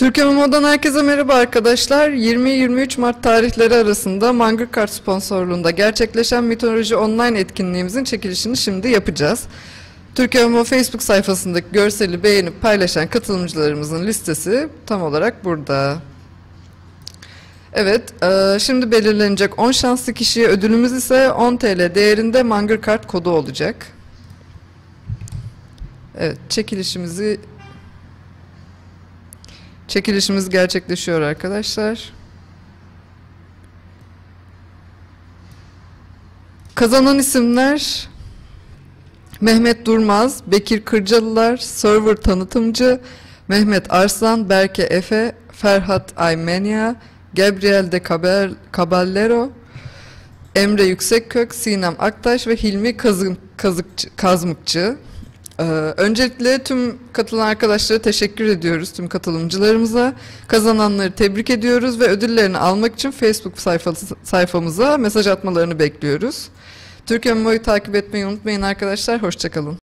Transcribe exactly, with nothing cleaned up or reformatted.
Türkiye Momo'dan herkese merhaba arkadaşlar. yirmi yirmi üç Mart tarihleri arasında Mangır Kart sponsorluğunda gerçekleşen Mitoloji Online etkinliğimizin çekilişini şimdi yapacağız. Türkiye Momo Facebook sayfasındaki görseli beğenip paylaşan katılımcılarımızın listesi tam olarak burada. Evet, şimdi belirlenecek on şanslı kişiye ödülümüz ise on TL değerinde Mangır Kart kodu olacak. Evet, çekilişimizi Çekilişimiz gerçekleşiyor arkadaşlar. Kazanan isimler Mehmet Durmaz, Bekir Kırcalılar, Server Tanıtımcı, Mehmet Arslan, Berke Efe, Ferhat Aymenya, Gabriel de Caballero, Emre Yüksekkök, Sinem Aktaş ve Hilmi Kazım, Kazıkçı, Kazmıkçı. Ee, öncelikle tüm katılan arkadaşlara teşekkür ediyoruz, tüm katılımcılarımıza. Kazananları tebrik ediyoruz ve ödüllerini almak için Facebook sayfası, sayfamıza mesaj atmalarını bekliyoruz. Türkiye Momo'yu takip etmeyi unutmayın arkadaşlar, hoşça kalın.